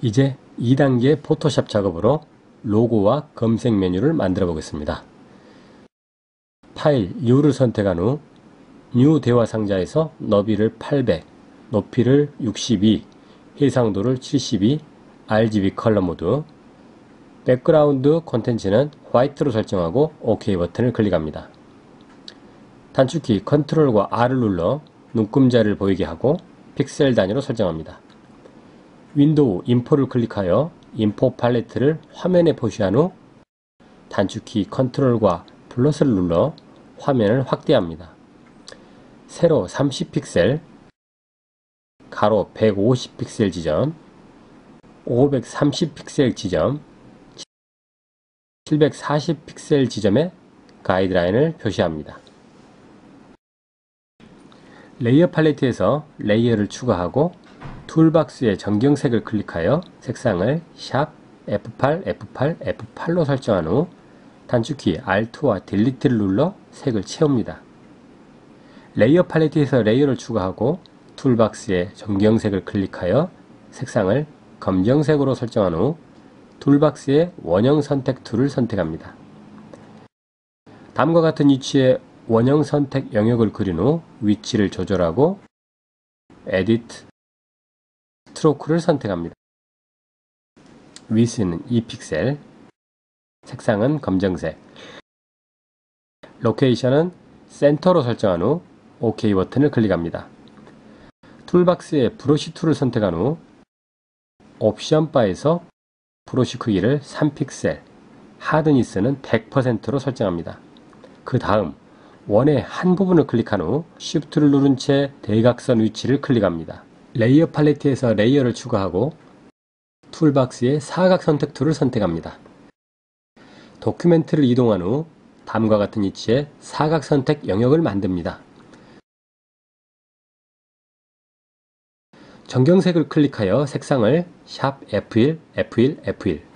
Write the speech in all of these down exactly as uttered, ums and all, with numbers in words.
이제 이 단계 포토샵 작업으로 로고와 검색 메뉴를 만들어 보겠습니다. 파일 U를 선택한 후 뉴 대화 상자에서 너비를 팔백, 높이를 육십이, 해상도를 칠십이, 알지비 컬러 모드, 백그라운드 콘텐츠는 화이트로 설정하고 OK 버튼을 클릭합니다. 단축키 컨트롤과 R을 눌러 눈금자를 보이게 하고 픽셀 단위로 설정합니다. 윈도우 인포를 클릭하여 인포 팔레트를 화면에 표시한 후 단축키 컨트롤과 플러스를 눌러 화면을 확대합니다. 세로 삼십 픽셀, 가로 백오십 픽셀 지점, 오백삼십 픽셀 지점, 칠백사십 픽셀 지점에 가이드라인을 표시합니다. 레이어 팔레트에서 레이어를 추가하고 툴박스의 정경색을 클릭하여 색상을 샵 에프 팔, 에프 팔, 에프 팔로 설정한 후 단축키 알트와 딜리트를 눌러 색을 채웁니다. 레이어 팔레트에서 레이어를 추가하고 툴박스의 정경색을 클릭하여 색상을 검정색으로 설정한 후 툴박스의 원형 선택 툴을 선택합니다. 다음과 같은 위치에 원형 선택 영역을 그린 후 위치를 조절하고 에디트 스트로크를 선택합니다. 위스는 이 픽셀, 색상은 검정색, 로케이션은 센터로 설정한 후 OK 버튼을 클릭합니다. 툴박스의 브러쉬 툴을 선택한 후 옵션 바에서 브러쉬 크기를 삼 픽셀, 하드니스는 백 퍼센트로 설정합니다. 그 다음 원의 한 부분을 클릭한 후 Shift를 누른 채 대각선 위치를 클릭합니다. 레이어 팔레트에서 레이어를 추가하고 툴박스의 사각 선택 툴을 선택합니다. 도큐멘트를 이동한 후 다음과 같은 위치에 사각 선택 영역을 만듭니다. 정경색을 클릭하여 색상을 샵 에프 일, 에프 일, 에프 일,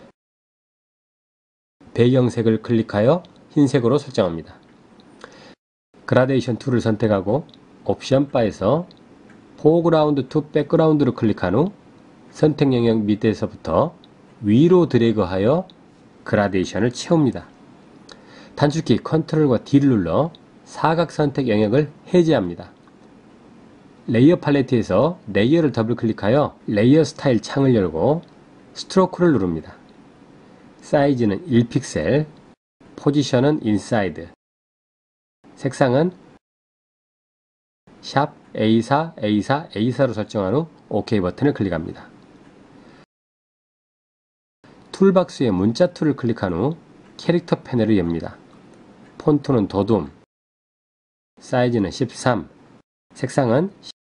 배경색을 클릭하여 흰색으로 설정합니다. 그라데이션 툴을 선택하고 옵션 바에서 포그라운드 투 백그라운드를 클릭한 후 선택 영역 밑에서부터 위로 드래그하여 그라데이션을 채웁니다. 단축키 컨트롤과 D를 눌러 사각 선택 영역을 해제합니다. 레이어 팔레트에서 레이어를 더블 클릭하여 레이어 스타일 창을 열고 스트로크를 누릅니다. 사이즈는 일 픽셀, 포지션은 인사이드, 색상은 샵 에이 사, 에이 사, 에이 사로 설정한 후 OK 버튼을 클릭합니다. 툴박스의 문자 툴을 클릭한 후 캐릭터 패널을 엽니다. 폰트는 도둠, 사이즈는 십삼, 색상은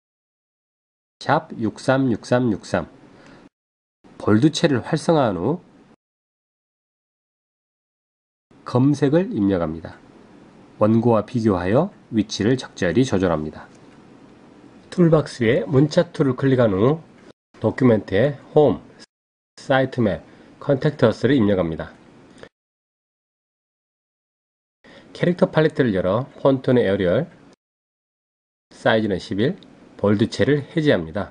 샵 육삼, 육삼, 육삼, 볼드체를 활성화한 후 검색을 입력합니다. 원고와 비교하여 위치를 적절히 조절합니다. 툴박스에 문자 툴을 클릭한 후 도큐멘트에 홈, 사이트 맵, 컨택트 어스를 입력합니다. 캐릭터 팔레트를 열어 폰트는 에어리얼, 사이즈는 십일, 볼드체를 해제합니다.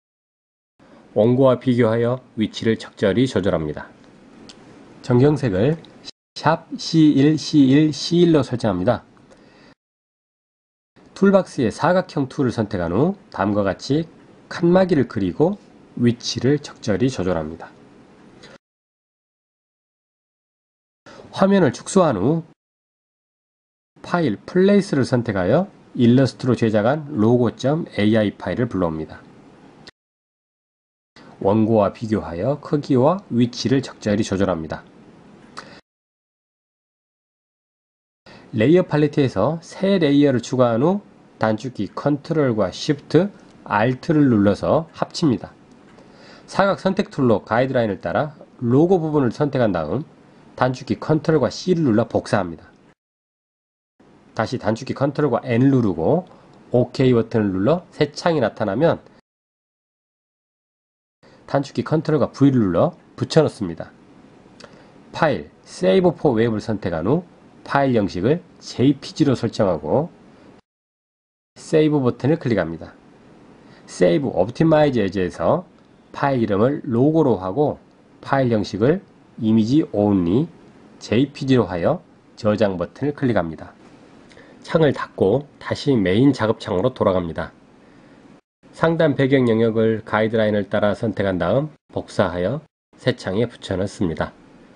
원고와 비교하여 위치를 적절히 조절합니다. 정경색을 샵 씨 일, 씨 일, 씨 일로 설정합니다. 툴박스의 사각형 툴을 선택한 후 다음과 같이 칸막이를 그리고 위치를 적절히 조절합니다. 화면을 축소한 후 파일 플레이스를 선택하여 일러스트로 제작한 로고.에이아이 파일을 불러옵니다. 원고와 비교하여 크기와 위치를 적절히 조절합니다. 레이어 팔레트에서 새 레이어를 추가한 후 단축키 컨트롤과 Shift, Alt를 눌러서 합칩니다. 사각 선택 툴로 가이드라인을 따라 로고 부분을 선택한 다음 단축키 컨트롤과 C를 눌러 복사합니다. 다시 단축키 컨트롤과 N을 누르고 OK 버튼을 눌러 새 창이 나타나면 단축키 컨트롤과 V를 눌러 붙여넣습니다. 파일, Save for Web을 선택한 후 파일 형식을 제이피지로 설정하고 세이브 버튼을 클릭합니다. Save Optimize As에서 파일 이름을 로고로 하고 파일 형식을 이미지 only 제이피지로 하여 저장 버튼을 클릭합니다. 창을 닫고 다시 메인 작업창으로 돌아갑니다. 상단 배경 영역을 가이드라인을 따라 선택한 다음 복사하여 새 창에 붙여넣습니다.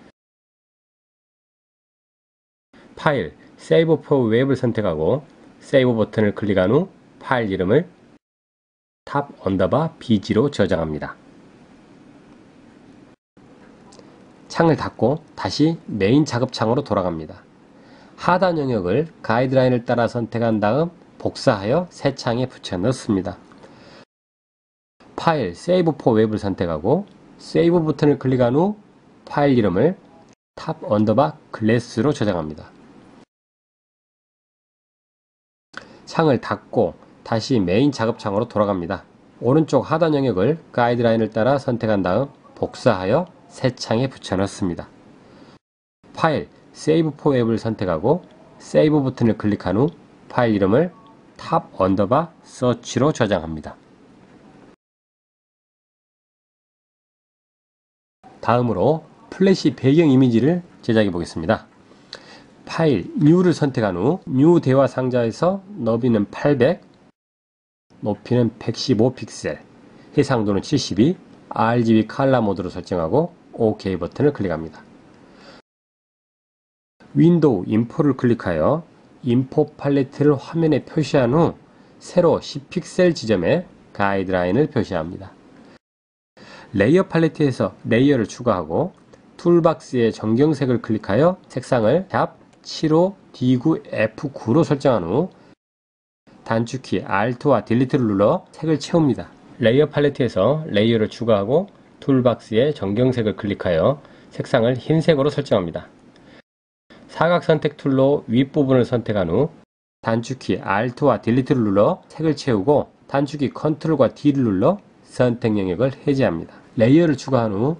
파일 Save for Web을 선택하고 세이브 버튼을 클릭한 후 파일 이름을 탑 언더바 비지로 저장합니다. 창을 닫고 다시 메인 작업창으로 돌아갑니다. 하단 영역을 가이드라인을 따라 선택한 다음 복사하여 새 창에 붙여 넣습니다. 파일 Save for Web을 선택하고 세이브 버튼을 클릭한 후 파일 이름을 탑 언더바 글래스로 저장합니다. 창을 닫고 다시 메인 작업창으로 돌아갑니다. 오른쪽 하단 영역을 가이드라인을 따라 선택한 다음 복사하여 새 창에 붙여 넣습니다. 파일 Save for Web을 선택하고 세이브 버튼을 클릭한 후 파일 이름을 탑 언더바 서치로 저장합니다. 다음으로 플래시 배경 이미지를 제작해 보겠습니다. 파일 New를 선택한 후 New 대화 상자에서 너비는 팔백, 높이는 백십오 픽셀, 해상도는 칠십이, 알지비 컬러 모드로 설정하고 OK 버튼을 클릭합니다. 윈도우 인포를 클릭하여 인포 팔레트를 화면에 표시한 후 세로 십 픽셀 지점에 가이드라인을 표시합니다. 레이어 팔레트에서 레이어를 추가하고 툴박스의 정경색을 클릭하여 색상을 샵 칠십오 디 구 에프 구로 설정한 후 단축키 Alt와 딜리트를 눌러 색을 채웁니다. 레이어 팔레트에서 레이어를 추가하고 툴박스의 정경색을 클릭하여 색상을 흰색으로 설정합니다. 사각 선택 툴로 윗부분을 선택한 후 단축키 Alt와 딜리트를 눌러 색을 채우고 단축키 컨트롤과 D를 눌러 선택 영역을 해제합니다. 레이어를 추가한 후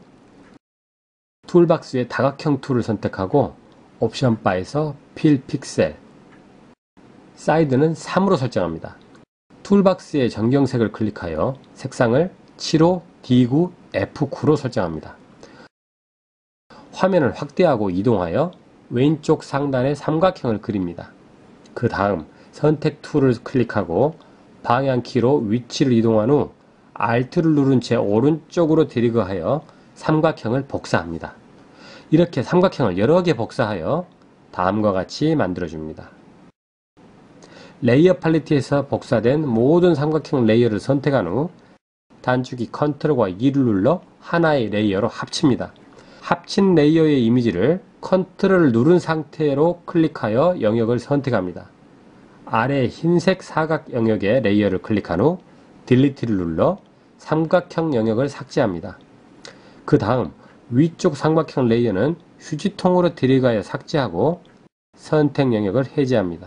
툴박스의 다각형 툴을 선택하고 옵션 바에서 필 픽셀, 사이드는 삼으로 설정합니다. 툴박스의 정경색을 클릭하여 색상을 칠십오 디 구 에프 구로 설정합니다. 화면을 확대하고 이동하여 왼쪽 상단에 삼각형을 그립니다. 그 다음 선택 툴을 클릭하고 방향키로 위치를 이동한 후 Alt를 누른 채 오른쪽으로 드래그하여 삼각형을 복사합니다. 이렇게 삼각형을 여러 개 복사하여 다음과 같이 만들어줍니다. 레이어 팔레트에서 복사된 모든 삼각형 레이어를 선택한 후 단축키 컨트롤과 E를 눌러 하나의 레이어로 합칩니다. 합친 레이어의 이미지를 컨트롤을 누른 상태로 클릭하여 영역을 선택합니다. 아래 흰색 사각 영역의 레이어를 클릭한 후 딜리트를 눌러 삼각형 영역을 삭제합니다. 그 다음 위쪽 삼각형 레이어는 휴지통으로 드래그하여 삭제하고 선택 영역을 해제합니다.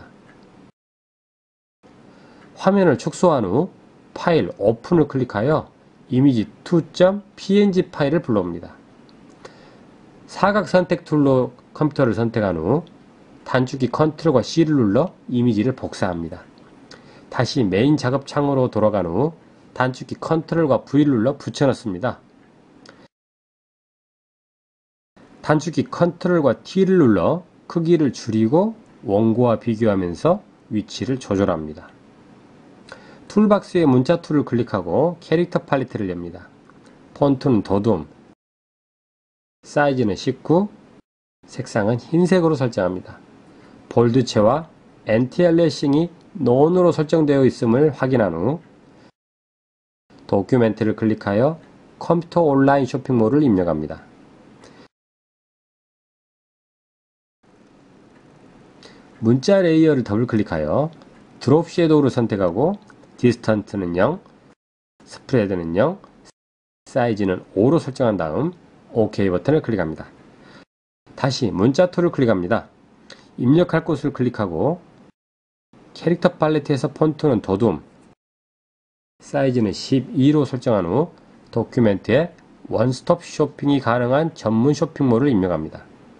화면을 축소한 후 파일 오픈을 클릭하여 이미지 투 점 피 엔 지 파일을 불러옵니다. 사각 선택 툴로 컴퓨터를 선택한 후 단축키 컨트롤과 C를 눌러 이미지를 복사합니다. 다시 메인 작업 창으로 돌아간 후 단축키 컨트롤과 V를 눌러 붙여넣습니다. 단축키 컨트롤과 T를 눌러 크기를 줄이고 원고와 비교하면서 위치를 조절합니다. 툴박스의 문자 툴을 클릭하고 캐릭터 팔레트를 엽니다. 폰트는 도둠, 사이즈는 십구, 색상은 흰색으로 설정합니다. 볼드체와 엔티알래싱이 논으로 설정되어 있음을 확인한 후 도큐멘트를 클릭하여 컴퓨터 온라인 쇼핑몰을 입력합니다. 문자 레이어를 더블 클릭하여 드롭 섀도우를 선택하고 디스턴트는 영, 스프레드는 영, 사이즈는 오로 설정한 다음 OK 버튼을 클릭합니다. 다시 문자 툴을 클릭합니다. 입력할 곳을 클릭하고 캐릭터 팔레트에서 폰트는 도둠, 사이즈는 십이로 설정한 후 도큐멘트에 원스톱 쇼핑이 가능한 전문 쇼핑몰을 입력합니다.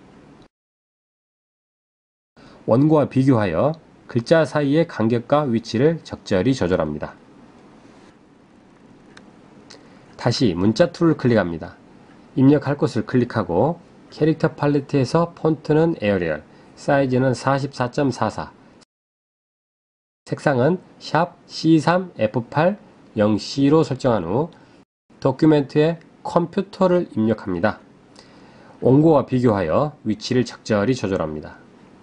원고와 비교하여 글자 사이의 간격과 위치를 적절히 조절합니다. 다시 문자 툴을 클릭합니다. 입력할 곳을 클릭하고 캐릭터 팔레트에서 폰트는 에어리얼, 사이즈는 사십사 점 사사, 색상은 샵 씨 삼 에프 팔 영 씨로 설정한 후 도큐멘트에 컴퓨터를 입력합니다. 원고와 비교하여 위치를 적절히 조절합니다.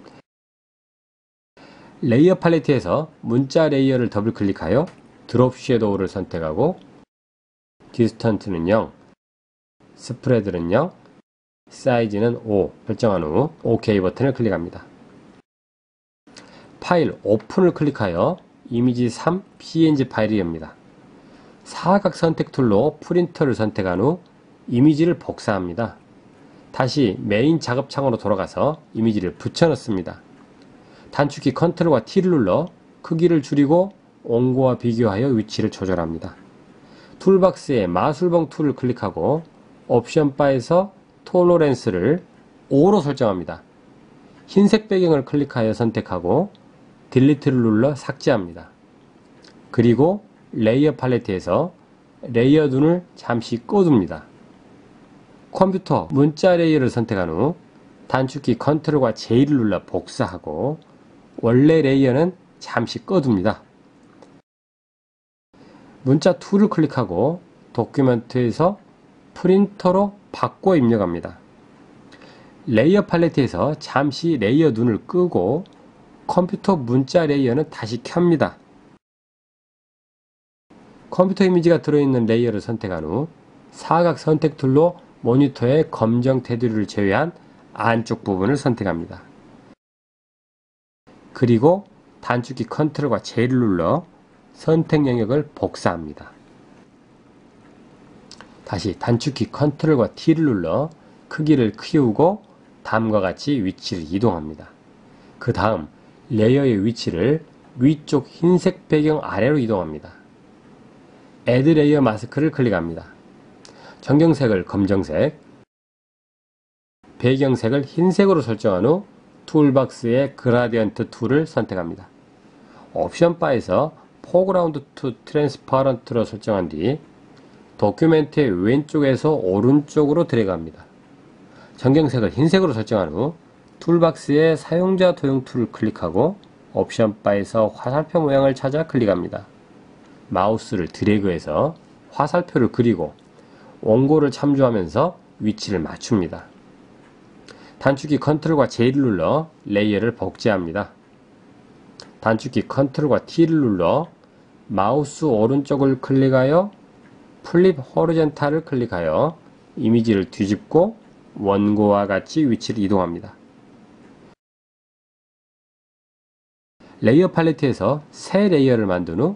레이어 팔레트에서 문자 레이어를 더블 클릭하여 드롭 섀도우를 선택하고 디스턴트는 영, 스프레드는 영, 사이즈는 오 설정한 후 오케이 버튼을 클릭합니다. 파일 오픈을 클릭하여 이미지 삼 피엔지 파일이 엽니다. 사각 선택 툴로 프린터를 선택한 후 이미지를 복사합니다. 다시 메인 작업창으로 돌아가서 이미지를 붙여 넣습니다. 단축키 컨트롤과 T를 눌러 크기를 줄이고 원고와 비교하여 위치를 조절합니다. 툴박스에 마술봉 툴을 클릭하고 옵션 바에서 톨러런스를 오로 설정합니다. 흰색 배경을 클릭하여 선택하고 딜리트를 눌러 삭제합니다. 그리고 레이어 팔레트에서 레이어 눈을 잠시 꺼둡니다. 컴퓨터 문자 레이어를 선택한 후 단축키 컨트롤과 제이를 눌러 복사하고 원래 레이어는 잠시 꺼둡니다. 문자 툴을 클릭하고 도큐멘트에서 프린터로 바꿔 입력합니다. 레이어 팔레트에서 잠시 레이어 눈을 끄고 컴퓨터 문자 레이어는 다시 켭니다. 컴퓨터 이미지가 들어있는 레이어를 선택한 후 사각 선택 툴로 모니터의 검정 테두리를 제외한 안쪽 부분을 선택합니다. 그리고 단축키 컨트롤과 제이를 눌러 선택 영역을 복사합니다. 다시 단축키 컨트롤과 T를 눌러 크기를 키우고 다음과 같이 위치를 이동합니다. 그 다음 레이어의 위치를 위쪽 흰색 배경 아래로 이동합니다. Add 레이어 마스크를 클릭합니다. 정경색을 검정색, 배경색을 흰색으로 설정한 후 툴박스의 그라디언트 툴을 선택합니다. 옵션 바에서 포그라운드 투 트랜스퍼런트로 설정한 뒤 도큐멘트의 왼쪽에서 오른쪽으로 드래그합니다. 정경색을 흰색으로 설정한 후 툴박스의 사용자 도형 툴을 클릭하고 옵션 바에서 화살표 모양을 찾아 클릭합니다. 마우스를 드래그해서 화살표를 그리고 원고를 참조하면서 위치를 맞춥니다. 단축키 컨트롤과 제이를 눌러 레이어를 복제합니다. 단축키 컨트롤과 T를 눌러 마우스 오른쪽을 클릭하여 플립 호리젠탈을 클릭하여 이미지를 뒤집고 원고와 같이 위치를 이동합니다. 레이어 팔레트에서 새 레이어를 만든 후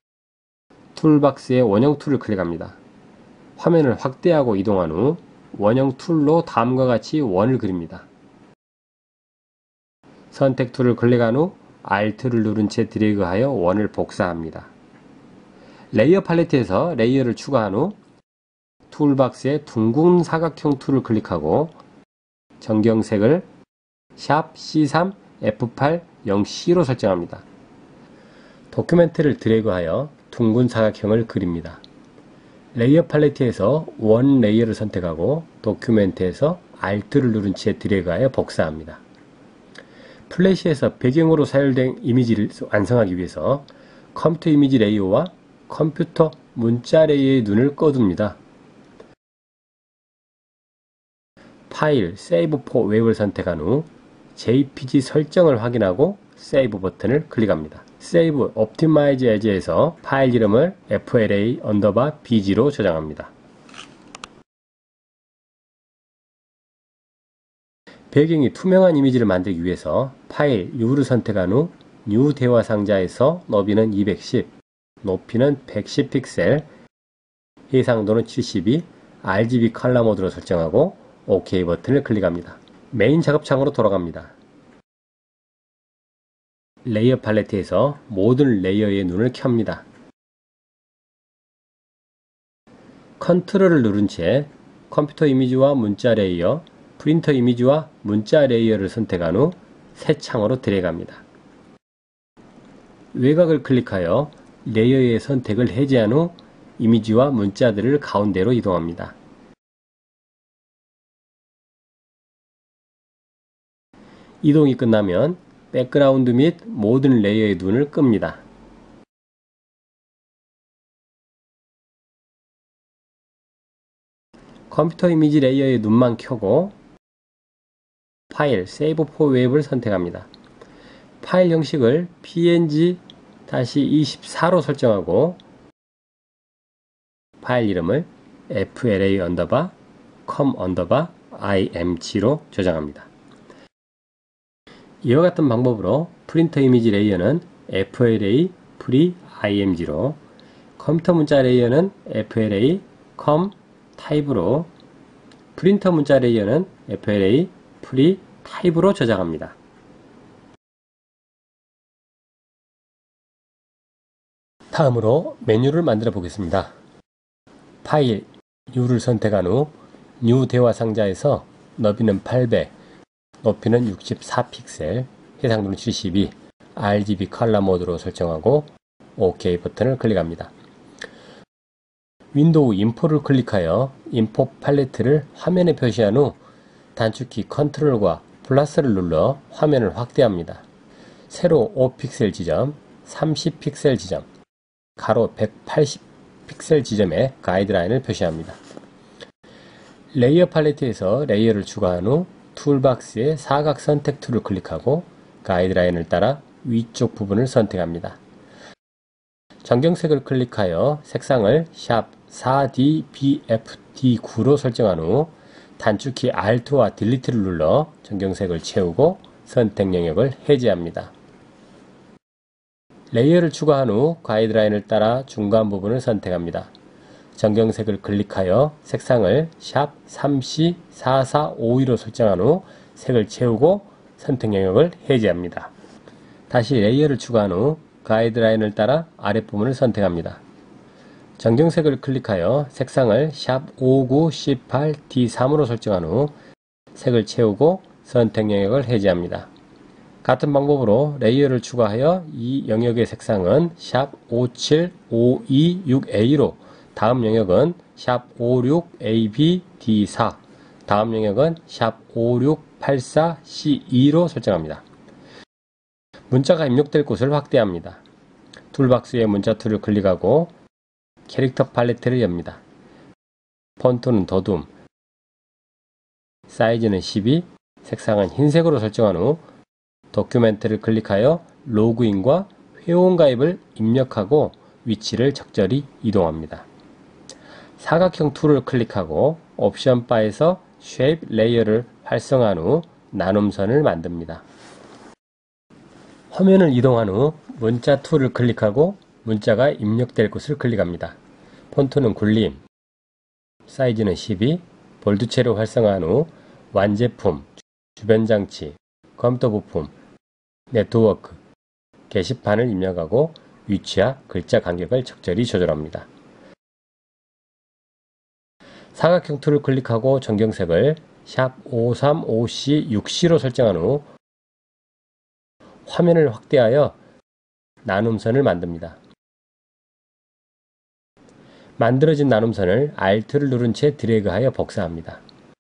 툴박스의 원형 툴을 클릭합니다. 화면을 확대하고 이동한 후 원형 툴로 다음과 같이 원을 그립니다. 선택 툴을 클릭한 후 Alt를 누른 채 드래그하여 원을 복사합니다. 레이어 팔레트에서 레이어를 추가한 후 툴박스의 둥근 사각형 툴을 클릭하고 정경색을 샵 씨 삼 에프 팔 영 씨로 설정합니다. 도큐멘트를 드래그하여 둥근 사각형을 그립니다. 레이어 팔레트에서 원 레이어를 선택하고 도큐멘트에서 Alt를 누른 채 드래그하여 복사합니다. 플래시에서 배경으로 사용된 이미지를 완성하기 위해서 컴퓨터 이미지 레이어와 컴퓨터 문자 레이어의 눈을 꺼둡니다. 파일 세이브 포 웹을 선택한 후 제이피지 설정을 확인하고 세이브 버튼을 클릭합니다. 세이브 옵티마이즈 에즈에서 파일 이름을 에프엘에이 언더바 비지로 저장합니다. 배경이 투명한 이미지를 만들기 위해서 파일 U를 선택한 후 뉴 대화 상자에서 너비는 이백십, 높이는 백십 픽셀, 해상도는 칠십이, 알지비 컬러 모드로 설정하고 OK 버튼을 클릭합니다. 메인 작업창으로 돌아갑니다. 레이어 팔레트에서 모든 레이어의 눈을 켭니다. 컨트롤을 누른 채 컴퓨터 이미지와 문자 레이어, 프린터 이미지와 문자 레이어를 선택한 후 새 창으로 드래그합니다. 외곽을 클릭하여 레이어의 선택을 해제한 후 이미지와 문자들을 가운데로 이동합니다. 이동이 끝나면 백그라운드 및 모든 레이어의 눈을 끕니다. 컴퓨터 이미지 레이어의 눈만 켜고 파일 Save for Web을 선택합니다. 파일 형식을 피엔지 이십사로 설정하고 파일 이름을 플라 언더바 컴 언더바 img로 저장합니다. 이와 같은 방법으로 프린터 이미지 레이어는 플라 프리 img로, 컴퓨터 문자 레이어는 플라 컴 타입으로, 프린터 문자 레이어는 플라 프리 타입으로 저장합니다. 다음으로 메뉴를 만들어 보겠습니다. 파일 U를 선택한 후 뉴 대화 상자에서 너비는 팔백, 높이는 육십사 픽셀, 해상도는 칠십이, 알지비 컬러 모드로 설정하고 OK 버튼을 클릭합니다. 윈도우 인포를 클릭하여 인포 팔레트를 화면에 표시한 후 단축키 컨트롤과 플러스를 눌러 화면을 확대합니다. 세로 오 픽셀 지점, 삼십 픽셀 지점, 가로 백팔십 픽셀 지점에 가이드라인을 표시합니다. 레이어 팔레트에서 레이어를 추가한 후 툴박스의 사각 선택 툴을 클릭하고 가이드라인을 따라 위쪽 부분을 선택합니다. 정경색을 클릭하여 색상을 샵 사 디 비 에프 디 구로 설정한 후 단축키 알트와 딜리트를 눌러 정경색을 채우고 선택 영역을 해제합니다. 레이어를 추가한 후 가이드라인을 따라 중간 부분을 선택합니다. 정경색을 클릭하여 색상을 샵 삼 씨 사 사 오 이로 설정한 후 색을 채우고 선택 영역을 해제합니다. 다시 레이어를 추가한 후 가이드라인을 따라 아랫부분을 선택합니다. 정경색을 클릭하여 색상을 샵 오구 씨 팔 디 삼으로 설정한 후 색을 채우고 선택 영역을 해제합니다. 같은 방법으로 레이어를 추가하여 이 영역의 색상은 샵 오칠 오이육 에이로, 다음 영역은 샵 오육 에이 비 디 사, 다음 영역은 샵 오육 팔 사 씨 이로 설정합니다. 문자가 입력될 곳을 확대합니다. 툴박스의 문자 툴을 클릭하고 캐릭터 팔레트를 엽니다. 폰트는 더둠, 사이즈는 십이, 색상은 흰색으로 설정한 후 도큐멘트를 클릭하여 로그인과 회원가입을 입력하고 위치를 적절히 이동합니다. 사각형 툴을 클릭하고 옵션 바에서 쉐입 레이어를 활성화한 후 나눔선을 만듭니다. 화면을 이동한 후 문자 툴을 클릭하고 문자가 입력될 곳을 클릭합니다. 폰트는 굴림, 사이즈는 십이, 볼드체로 활성화한 후 완제품, 주변장치, 컴퓨터 부품, 네트워크, 게시판을 입력하고 위치와 글자 간격을 적절히 조절합니다. 사각형 툴을 클릭하고 정경색을 샵 오삼오 씨 육 씨로 설정한 후 화면을 확대하여 나눔선을 만듭니다. 만들어진 나눔선을 알트를 누른 채 드래그하여 복사합니다.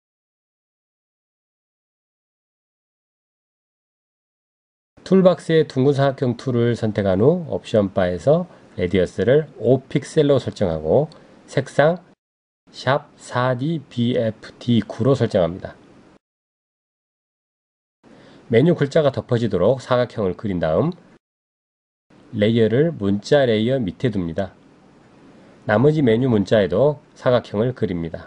툴박스의 둥근 사각형 툴을 선택한 후 옵션 바에서 레디어스를 오 픽셀로 설정하고 색상 샵 사 디 비 에프 디 구로 설정합니다. 메뉴 글자가 덮어지도록 사각형을 그린 다음 레이어를 문자 레이어 밑에 둡니다. 나머지 메뉴 문자에도 사각형을 그립니다.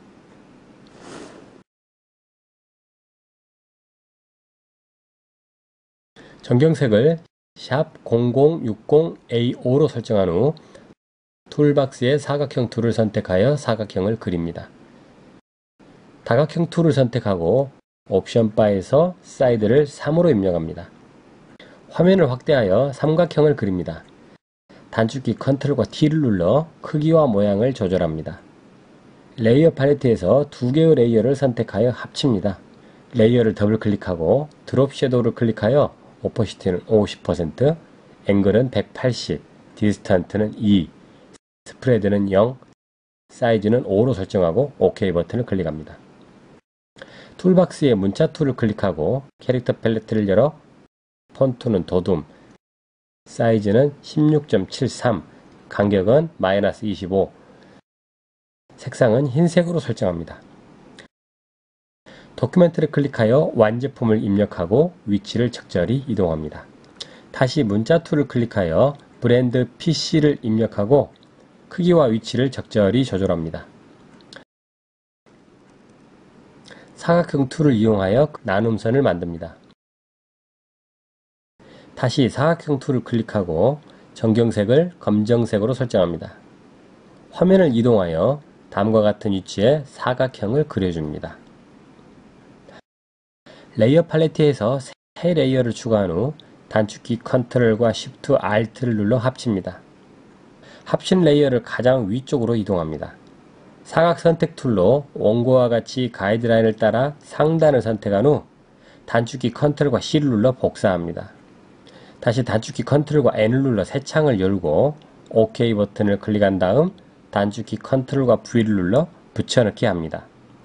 정경색을 샵 공공육공 에이 오로 설정한 후 툴박스의 사각형 툴을 선택하여 사각형을 그립니다. 다각형 툴을 선택하고 옵션 바에서 사이드를 삼으로 입력합니다. 화면을 확대하여 삼각형을 그립니다. 단축키 컨트롤과 T를 눌러 크기와 모양을 조절합니다. 레이어 팔레트에서 두 개의 레이어를 선택하여 합칩니다. 레이어를 더블 클릭하고 드롭 섀도우를 클릭하여 오퍼시티는 오십 퍼센트, 앵글은 백팔십, 디스턴트는 이, 스프레드는 영, 사이즈는 오로 설정하고 오케이 버튼을 클릭합니다. 툴박스의 문자 툴을 클릭하고 캐릭터 팔레트를 열어 폰트는 도둠, 사이즈는 십육 점 칠삼, 간격은 마이너스 이십오, 색상은 흰색으로 설정합니다. 도큐멘트를 클릭하여 완제품을 입력하고 위치를 적절히 이동합니다. 다시 문자 툴을 클릭하여 브랜드 피씨를 입력하고 크기와 위치를 적절히 조절합니다. 사각형 툴을 이용하여 나눔선을 만듭니다. 다시 사각형 툴을 클릭하고 전경색을 검정색으로 설정합니다. 화면을 이동하여 다음과 같은 위치에 사각형을 그려줍니다. 레이어 팔레트에서 새 레이어를 추가한 후 단축키 컨트롤과 쉬프트 알트를 눌러 합칩니다. 합친 레이어를 가장 위쪽으로 이동합니다. 사각 선택 툴로 원고와 같이 가이드라인을 따라 상단을 선택한 후 단축키 컨트롤과 C를 눌러 복사합니다. 다시 단축키 컨트롤과 N을 눌러 새 창을 열고 오케이 버튼을 클릭한 다음 단축키 컨트롤과 V를 눌러 붙여넣기 합니다.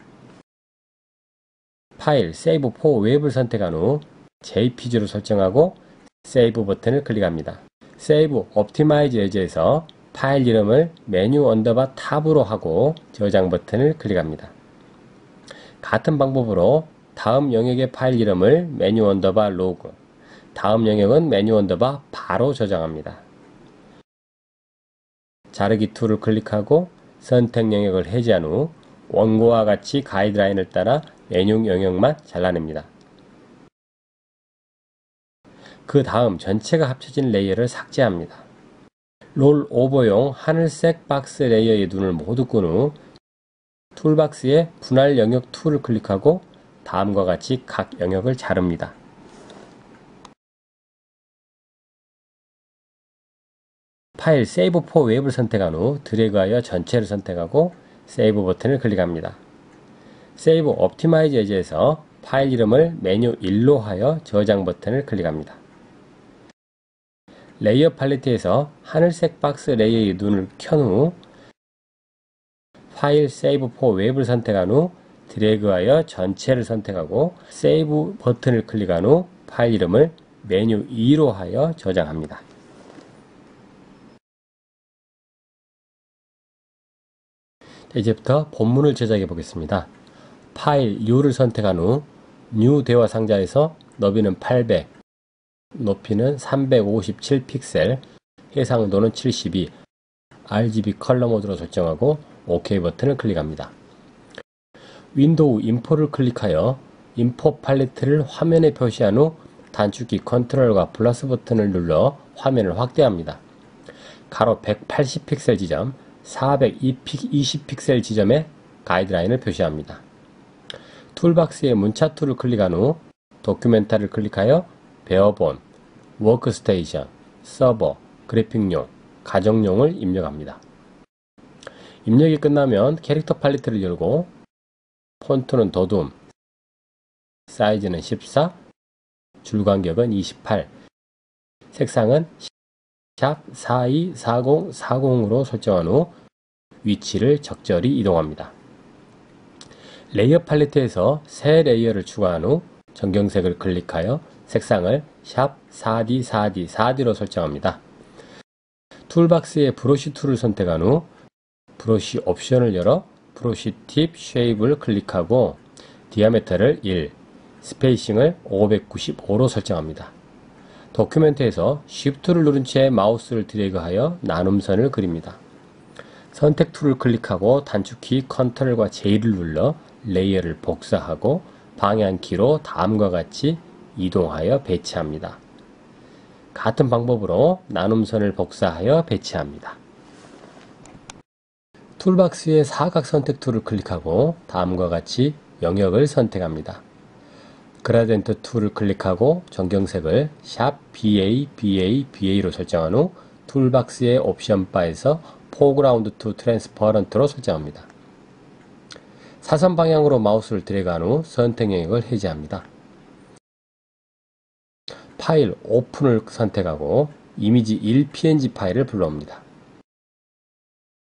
파일 세이브 포 웹을 선택한 후 제이피지로 설정하고 세이브 버튼을 클릭합니다. 세이브 옵티마이즈 에즈에서 파일 이름을 메뉴 언더바 탑으로 하고 저장 버튼을 클릭합니다. 같은 방법으로 다음 영역의 파일 이름을 메뉴 언더바 로그, 다음 영역은 메뉴 언더바 바로 저장합니다. 자르기 툴을 클릭하고 선택 영역을 해제한 후 원고와 같이 가이드라인을 따라 메뉴 영역만 잘라냅니다. 그 다음 전체가 합쳐진 레이어를 삭제합니다. 롤 오버용 하늘색 박스 레이어의 눈을 모두 끈 후 툴박스의 분할 영역 툴을 클릭하고 다음과 같이 각 영역을 자릅니다. 파일 세이브 포 웹을 선택한 후 드래그하여 전체를 선택하고 세이브 버튼을 클릭합니다. 세이브 옵티마이즈 에즈에서 파일 이름을 메뉴 일로 하여 저장 버튼을 클릭합니다. 레이어 팔레트에서 하늘색 박스 레이어의 눈을 켠 후 파일 세이브 포 웹을 선택한 후 드래그하여 전체를 선택하고 세이브 버튼을 클릭한 후 파일 이름을 메뉴 이로 하여 저장합니다. 이제부터 본문을 제작해 보겠습니다. 파일 U를 선택한 후 뉴 대화 상자에서 너비는 팔백, 높이는 삼백오십칠 픽셀, 해상도는 칠십이, 알지비 컬러 모드로 설정하고 오케이 버튼을 클릭합니다. 윈도우 인포를 클릭하여 인포 팔레트를 화면에 표시한 후 단축키 컨트롤과 플러스 버튼을 눌러 화면을 확대합니다. 가로 백팔십 픽셀 지점, 사백이십 픽셀 지점에 가이드라인을 표시합니다. 툴박스의 문자 툴을 클릭한 후 도큐멘터를 클릭하여 베어본, 워크스테이션, 서버, 그래픽용, 가정용을 입력합니다. 입력이 끝나면 캐릭터 팔레트를 열고 폰트는 도둠, 사이즈는 십사, 줄간격은 이십팔, 색상은 샵 사이사공사공으로 설정한 후 위치를 적절히 이동합니다. 레이어 팔레트에서 새 레이어를 추가한 후 전경색을 클릭하여 색상을 샵 사 디 사 디 사 디로 설정합니다. 툴박스의 브러쉬 툴을 선택한 후 브러쉬 옵션을 열어 브러쉬 팁 쉐입을 클릭하고 디아메터를 일, 스페이싱을 오백구십오로 설정합니다. 도큐멘트에서 쉬프트를 누른 채 마우스를 드래그하여 나눔선을 그립니다. 선택 툴을 클릭하고 단축키 컨트롤과 J를 눌러 레이어를 복사하고 방향키로 다음과 같이 이동하여 배치합니다. 같은 방법으로 나눔선을 복사하여 배치합니다. 툴박스의 사각 선택 툴을 클릭하고 다음과 같이 영역을 선택합니다. 그라덴트 툴을 클릭하고 전경색을 샵 비에이, 비에이, 비에이로 설정한 후 툴박스의 옵션 바에서 포그라운드 투 트랜스퍼런트로 설정합니다. 사선 방향으로 마우스를 드래그한 후 선택 영역을 해제합니다. 파일 오픈을 선택하고 이미지 일 피엔지 파일을 불러옵니다.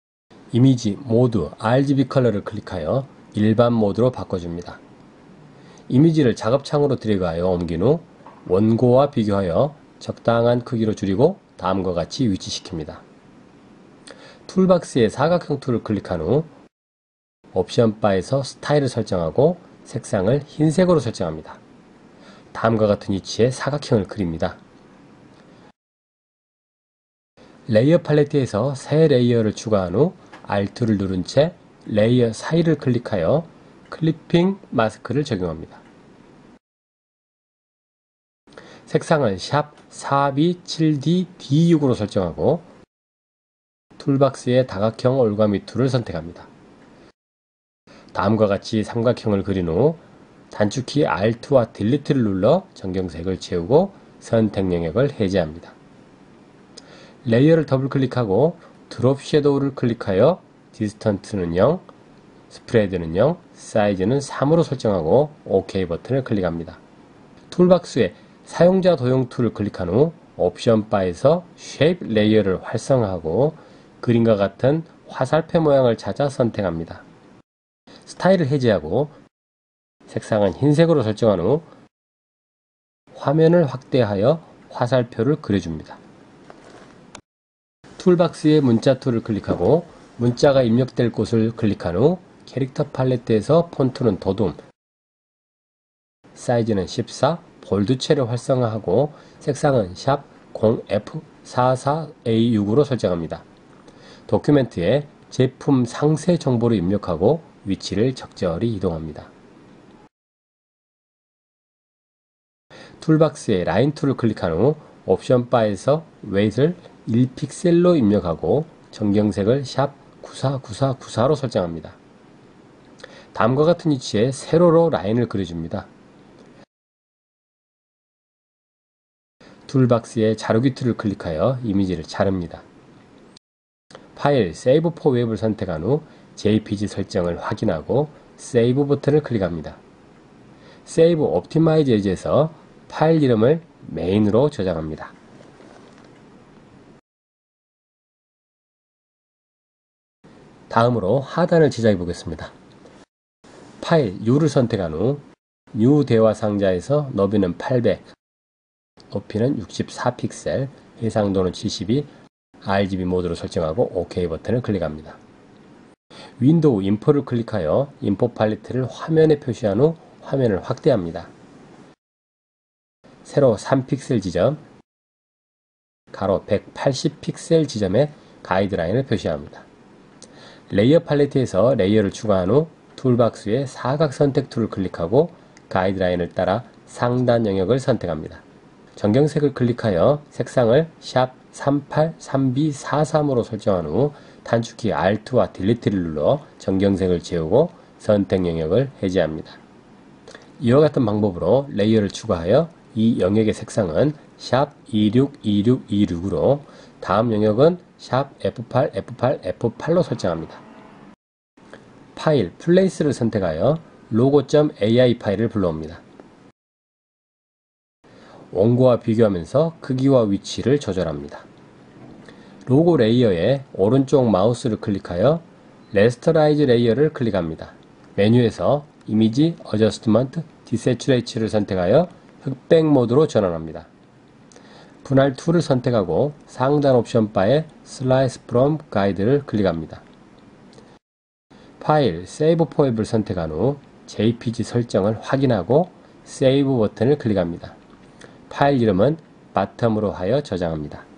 이미지 모드 알지비 컬러를 클릭하여 일반 모드로 바꿔줍니다. 이미지를 작업창으로 드래그하여 옮긴 후 원고와 비교하여 적당한 크기로 줄이고 다음과 같이 위치시킵니다. 툴박스의 사각형 툴을 클릭한 후 옵션 바에서 스타일을 설정하고 색상을 흰색으로 설정합니다. 다음과 같은 위치에 사각형을 그립니다. 레이어 팔레트에서 새 레이어를 추가한 후 알트를 누른 채 레이어 사이를 클릭하여 클리핑 마스크를 적용합니다. 색상은 샵 사이이칠 디 디 육으로 설정하고 툴박스의 다각형 올가미 툴을 선택합니다. 다음과 같이 삼각형을 그린 후 단축키 알트와 딜리트를 눌러 정경색을 채우고 선택 영역을 해제합니다. 레이어를 더블 클릭하고 드롭 섀도우를 클릭하여 디스턴트는 영, 스프레드는 영, 사이즈는 삼으로 설정하고 오케이 버튼을 클릭합니다. 툴박스에 사용자 도형 툴을 클릭한 후 옵션 바에서 쉐입 레이어를 활성화하고 그림과 같은 화살표 모양을 찾아 선택합니다. 스타일을 해제하고 색상은 흰색으로 설정한 후 화면을 확대하여 화살표를 그려줍니다. 툴박스의 문자 툴을 클릭하고 문자가 입력될 곳을 클릭한 후 캐릭터 팔레트에서 폰트는 도둠, 사이즈는 십사, 볼드체를 활성화하고 색상은 샵 공 에프 사십사 에이 육으로 설정합니다. 도큐멘트에 제품 상세 정보를 입력하고 위치를 적절히 이동합니다. 툴박스의 라인 툴을 클릭한 후 옵션 바에서 웨이트를 일 픽셀로 입력하고 정경색을 샵 구사구사구사로 설정합니다. 다음과 같은 위치에 세로로 라인을 그려줍니다. 툴박스의 자르기 툴을 클릭하여 이미지를 자릅니다. 파일 세이브 포 웹을 선택한 후 제이피지 설정을 확인하고 세이브 버튼을 클릭합니다. 세이브 옵티마이즈 에즈에서 파일 이름을 메인으로 저장합니다. 다음으로 하단을 제작해 보겠습니다. 파일 U를 선택한 후 뉴 대화 상자에서 너비는 팔백, 높이는 육십사 픽셀, 해상도는 칠십이, 알지비 모드로 설정하고 오케이 버튼을 클릭합니다. 윈도우 인포를 클릭하여 인포 팔레트를 화면에 표시한 후 화면을 확대합니다. 세로 삼 픽셀 지점, 가로 백팔십 픽셀 지점에 가이드라인을 표시합니다. 레이어 팔레트에서 레이어를 추가한 후 툴박스의 사각 선택 툴을 클릭하고 가이드라인을 따라 상단 영역을 선택합니다. 정경색을 클릭하여 색상을 샵 삼팔삼 비 사십삼으로 설정한 후 단축키 알트와 딜리트를 눌러 정경색을 채우고 선택 영역을 해제합니다. 이와 같은 방법으로 레이어를 추가하여 이 영역의 색상은 샵 이육이육이육으로 다음 영역은 샵 에프 팔 에프 팔 에프 팔로 설정합니다. 파일 플레이스를 선택하여 로고.에이아이 파일을 불러옵니다. 원고와 비교하면서 크기와 위치를 조절합니다. 로고 레이어에 오른쪽 마우스를 클릭하여 레스터라이즈 레이어를 클릭합니다. 메뉴에서 이미지 어저스트먼트 디세츄레이츠를 선택하여 흑백 모드로 전환합니다. 분할 툴을 선택하고 상단 옵션 바에 슬라이스 프롬 가이드를 클릭합니다. 파일 세이브 포앱을 선택한 후 제이피지 설정을 확인하고 세이브 버튼을 클릭합니다. 파일 이름은 바텀으로 하여 저장합니다.